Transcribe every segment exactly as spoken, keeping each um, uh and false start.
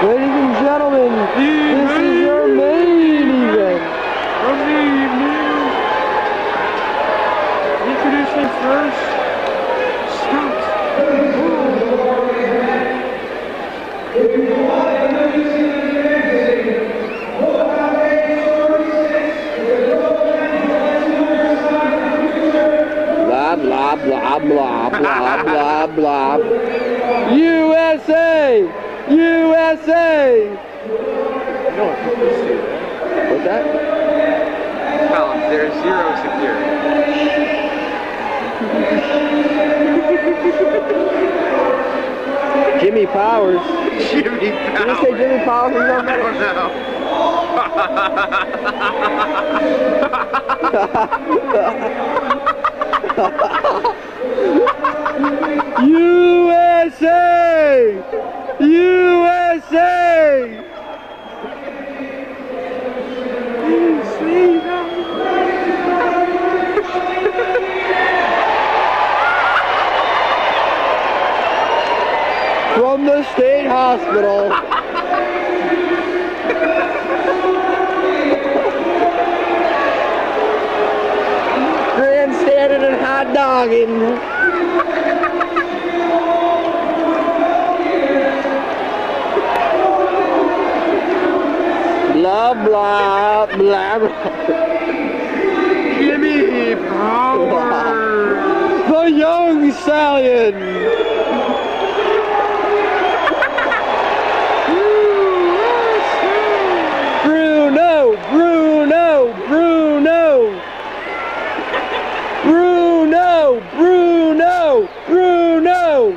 Ladies and gentlemen, this is your main event. From the evening, introducing first, Scott. Blah, blah, blah, blah, blah, blah, blah. U S A! U S A! No, if you can see that. What's that? Colin, there's zero security. Jimmy Powers. Jimmy Did Powers. you say Jimmy Powers or something? I don't know. U S A! U S A! From the state hospital. Grandstanding and hot dogging. Blah, blah, blah, blah. Jimmy Powers. The young stallion. Bruno, Bruno, Bruno. Bruno, Bruno, Bruno.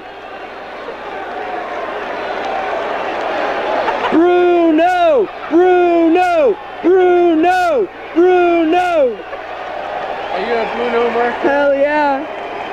Bruno, Bruno, Bruno, Bruno. Are you a Bruno Mars? Hell yeah.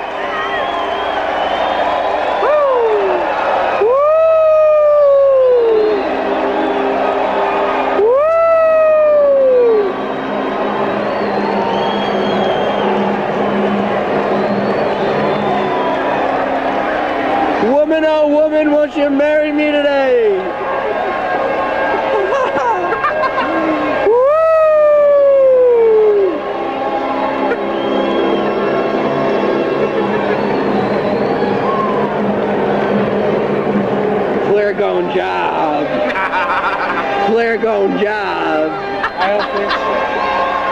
Woman, oh woman, won't you marry me today? Flair going job. Flair going job. I don't think so.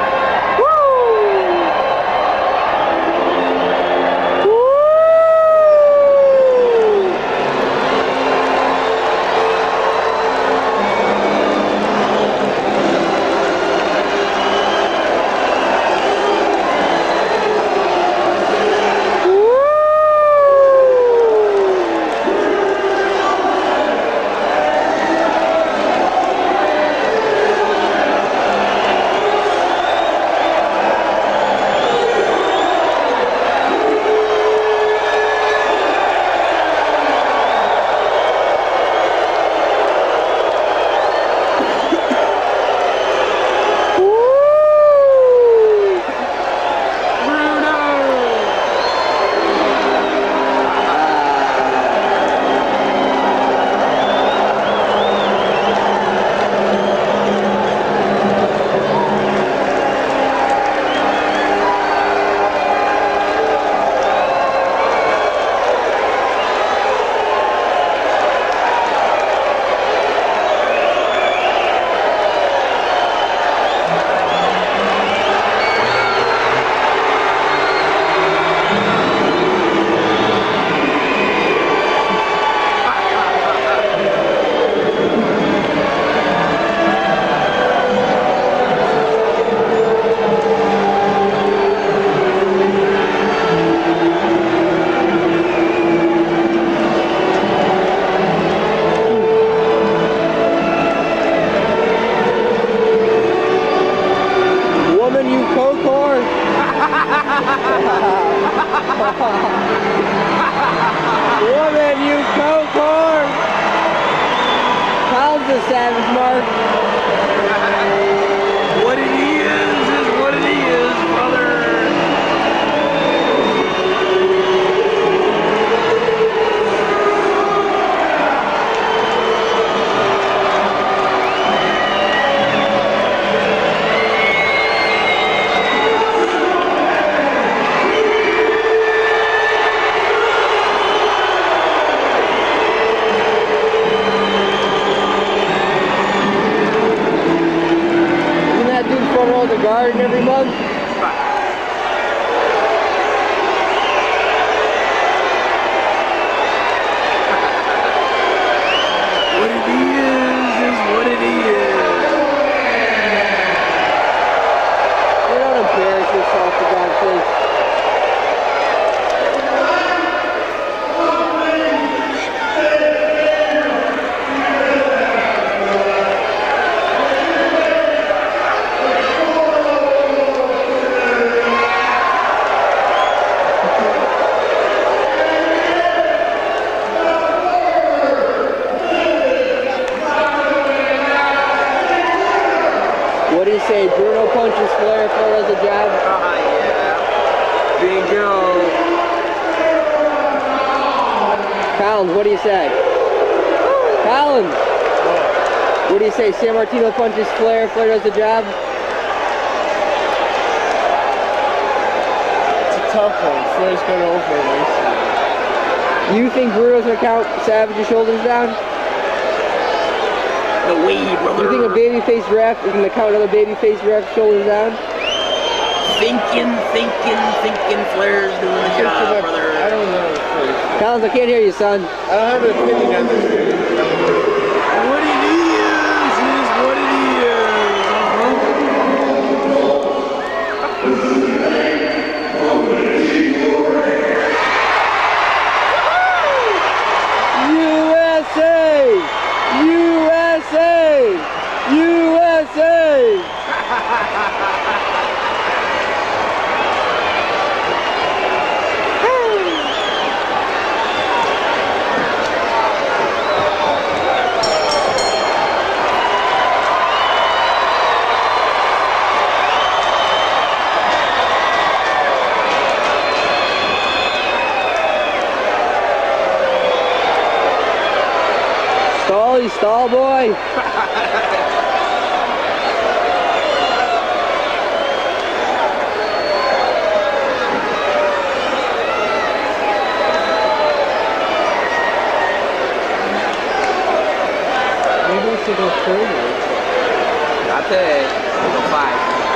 Woman, you coke whore! How's the Savage Mark? What it is is what it is, brother. starting every month? What it is is what it is. You don't embarrass yourself, for God's sake. What do you say? Bruno punches Flair, Flair does a jab? Ah, uh, yeah. Bingo. Collins, what do you say? Collins! What do you say? San Martino punches Flair, Flair does the jab? It's a tough one. Flair's got over it recently. You think Bruno's gonna count Savage's shoulders down? The way, brother. You think a babyface ref is gonna count another babyface ref's shoulders down? Thinking, thinking, thinking Flair's doing the job, brother. I don't know. Collins, I can't hear you, son. I don't have an opinion on this. What it is is what it is. U S A! U S A! U S A! Stall, you stall boy. Maybe we should go further. Not there. Go five.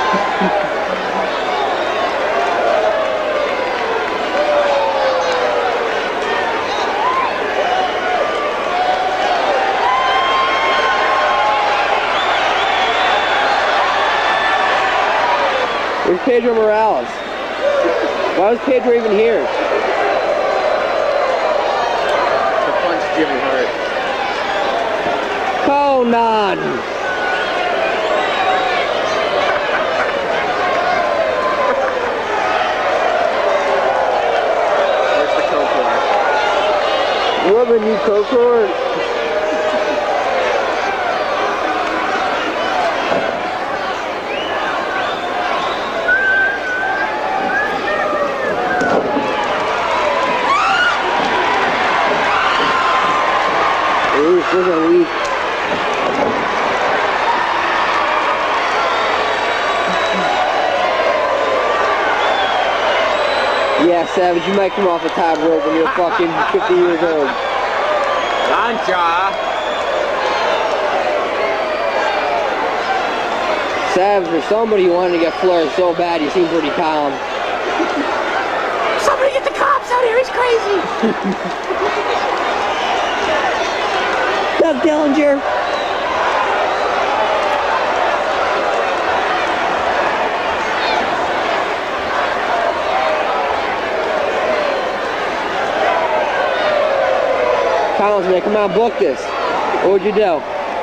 Where's Pedro Morales? Why was Pedro even here? To punch Jimmy Hart. Conan! Where's the Kokor? You have a new Kokor? Ooh, those are weak. Yeah, Savage, you might come off the top rope when you're fucking fifty years old. Lancha. Savage, for somebody who wanted to get Flair so bad, you seem pretty calm. Somebody get the cops out here. He's crazy. Doug Dillinger. Collins, man, come on, book this. What would you do?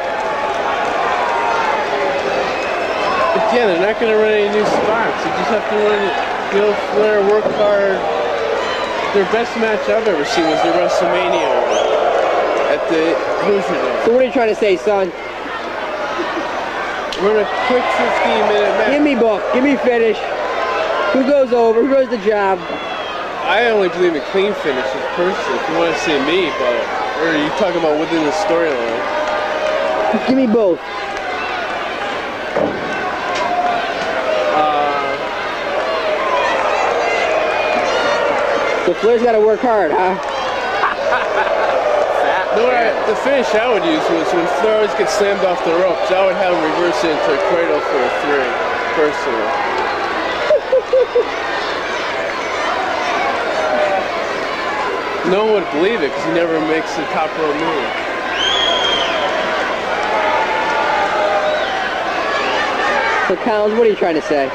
Again, they're not going to run any new spots. You just have to run, go Flair, work hard. Their best match I've ever seen was the WrestleMania one at the Hoosier Dome. So what are you trying to say, son? Run a quick fifteen minute match. Give me book. Give me finish. Who goes over? Who does the job? I only believe in clean finishes personally, if you want to see me, but or are you talking about within the storyline? Give me both. Uh, So Flair's got to work hard, huh? no, I, the finish I would use was when Flair always gets slammed off the ropes, I would have him reverse it into a cradle for a three. personal. No one would believe it because he never makes the top row move. So, Collins, what are you trying to say?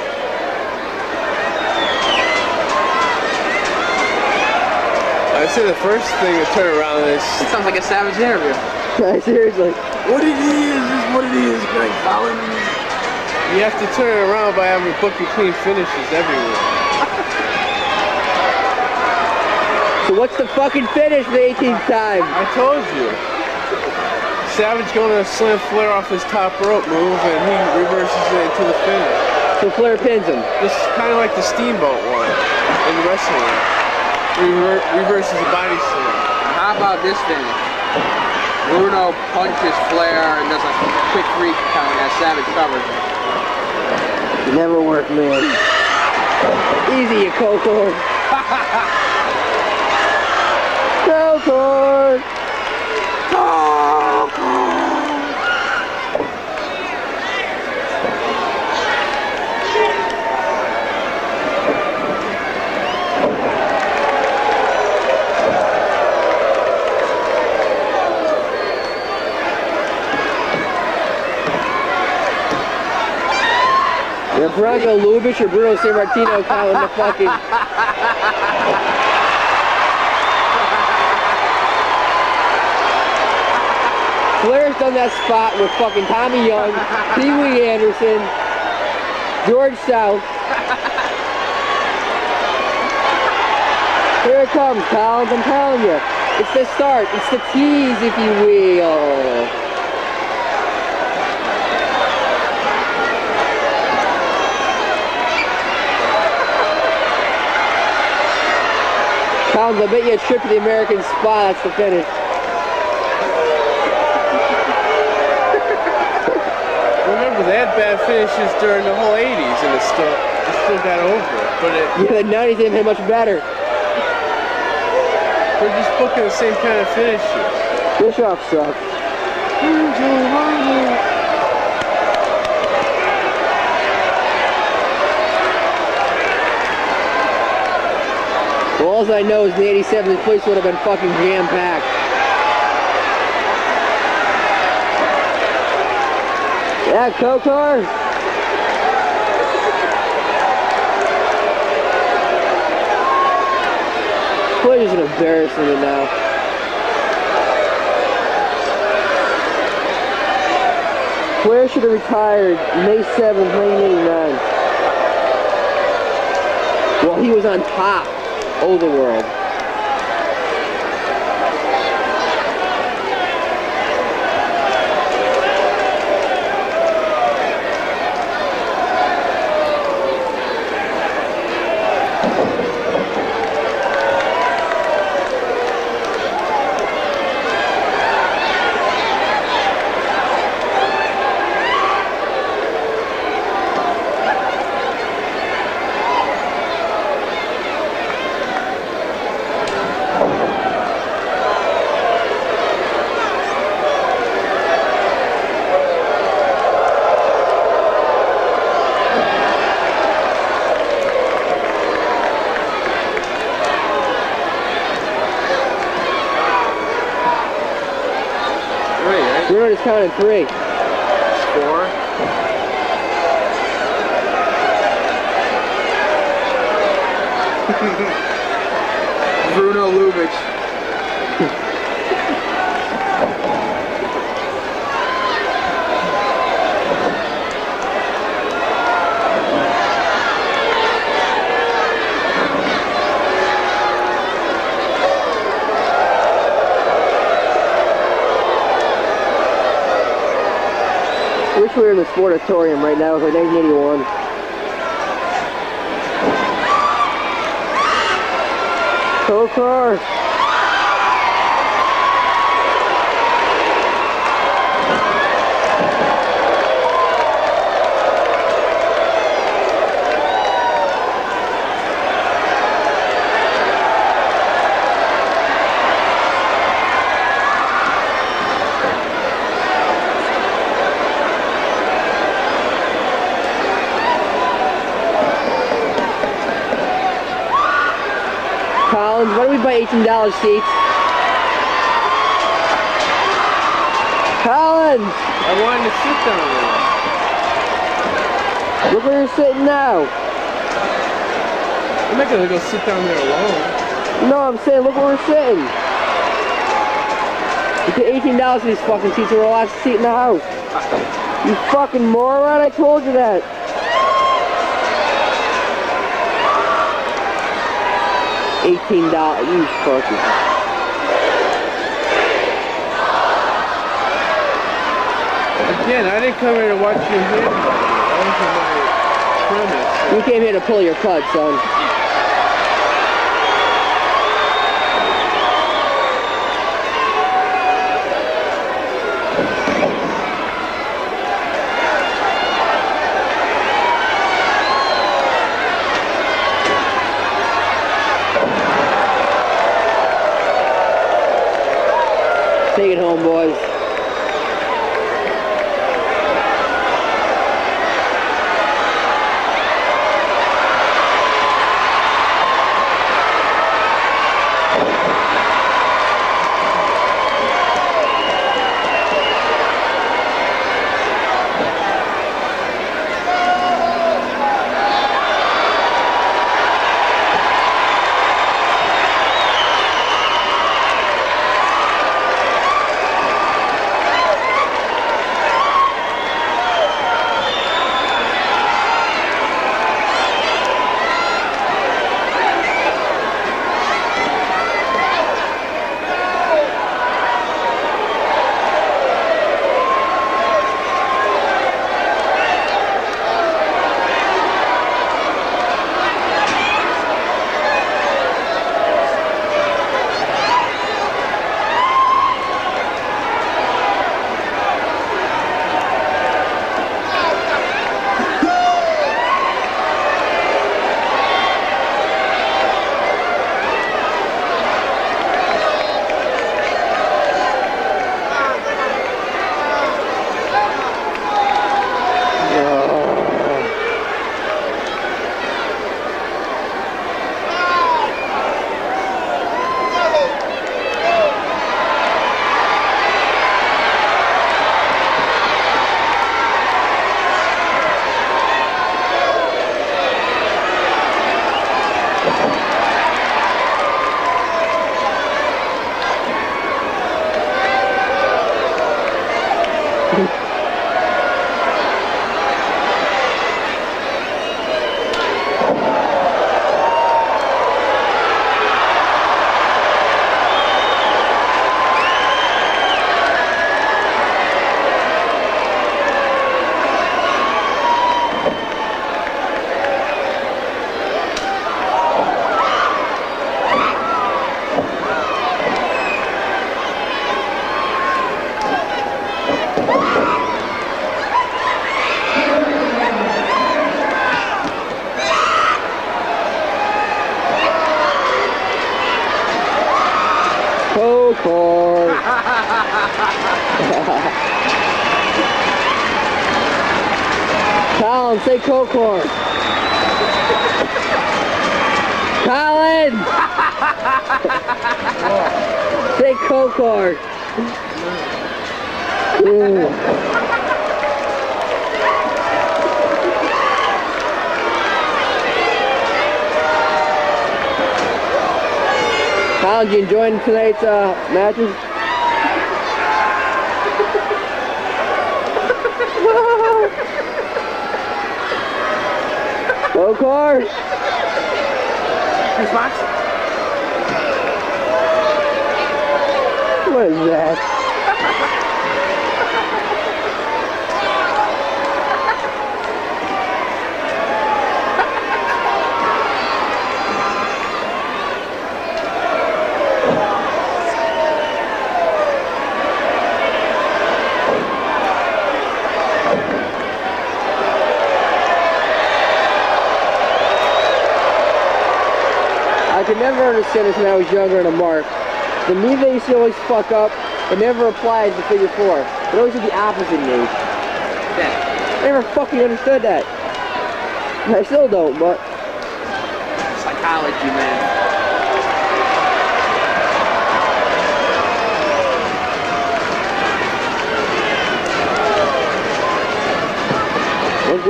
I'd say the first thing to turn around is... It sounds like a Savage interview. Seriously. What it is is what it is, Greg Collins. You have to turn it around by having booking clean finishes everywhere. So what's the fucking finish for the eighteenth time? I told you. Savage going to slam Flair off his top rope move and he reverses it into the finish. So Flair pins him. This is kind of like the Steamboat one in wrestling. Rever reverses the body slam. How about this finish? Bruno punches Flair and does a quick three count as Savage covers him. Never worked, man. Easy, you Coco. Coco. Yeah, Bronco Lubitsch or Bruno Sammartino counting the fucking... Flair's done that spot with fucking Tommy Young, Pee Wee Anderson, George South. Here it comes, Collins, I'm telling you. It's the start, it's the tease, if you will. Collins, I bet you a trip to the American Spa, that's the finish. Remember, they had bad finishes during the whole eighties and it still, it still got over it. But it, yeah, the nineties didn't hit much better. They're just booking the same kind of finishes. Bischoff sucks. Well, all I know is in the eighty-seven, the place would have been fucking jam-packed. Yeah, Kokor. Flair's an embarrassment now. Flair should have retired May seventh, nineteen eighty-nine. Well, he was on top of the world. Bruno just counted three. Four. Bruno Lubitsch. Wish we were in the Sportatorium right now for nineteen eighty-one. Kokor. do we buy eighteen dollar seats? Colin! I wanted to sit down there. Look where you're sitting now. I'm not gonna go sit down there alone. No, I'm saying look where we're sitting. You pay eighteen dollars for these fucking seats to relax seat in the house. You fucking moron, I told you that. eighteen dollars, you fucking. Again, I didn't come here to watch you hit. That was my premise. You came here to pull your cut, son. Take it home, boys. Cocor. Colin, say Cocor. Colin! Say Cocor. Colin, did you enjoy tonight's uh, matches? Cocor! What is that? I could never understand this when I was younger and a mark. The move they used to always fuck up, it never applied to figure four. It always did the opposite move. Yeah. I never fucking understood that. I still don't, but... Psychology, man.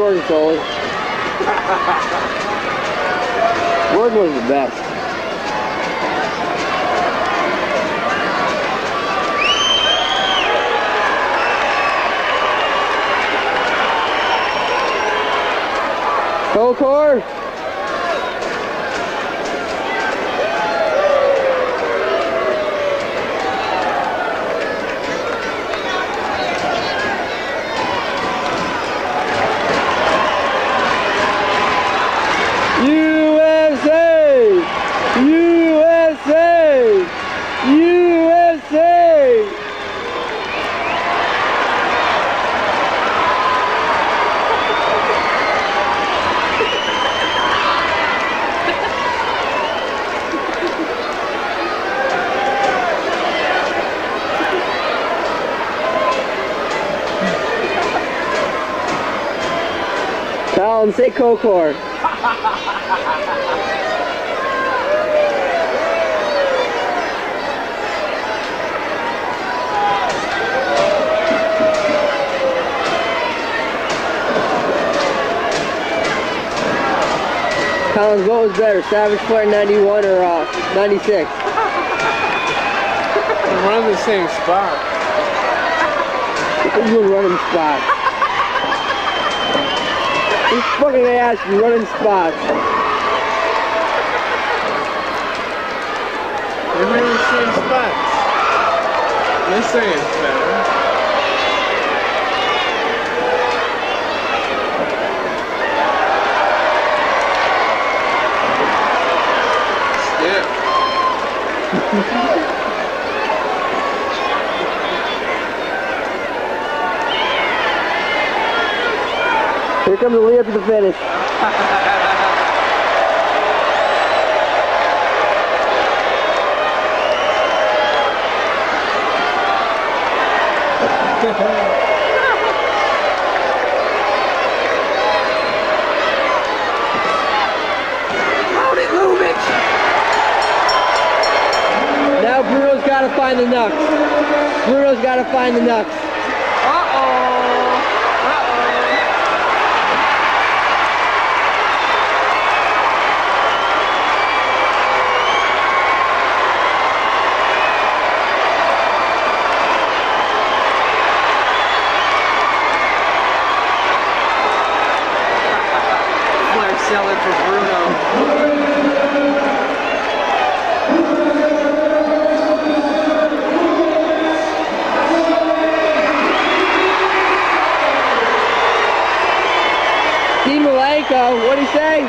Jordan sold. Jordan was the best. Cocor. U S A! U S A! U S A! Colin, say Cocor. Collins, what was better, Savage Flare ninety-one or uh, ninety-six? We're on the same spot. You were running spots. Who's fucking ass you running spots? We're in the same spots. This thing is better. Here comes the lead up to the finish. Now Bruno's got to find the knucks. Bruno's got to find the knucks. Sell it for Bruno. Steve Malenko, what'd he say?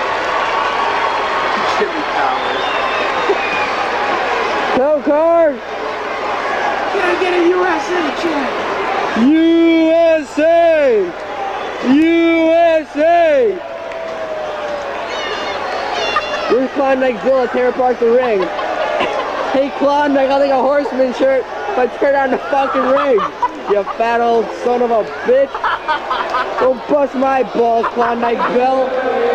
Jimmy Powers. Cocor! Can I get a U S A check? U S A! U S A! Where's Klondike Bill at Terra Park the Ring? Hey Klondike, I'll take a Horseman shirt if I tear down the fucking ring. You fat old son of a bitch. Don't bust my balls, Klondike Bill.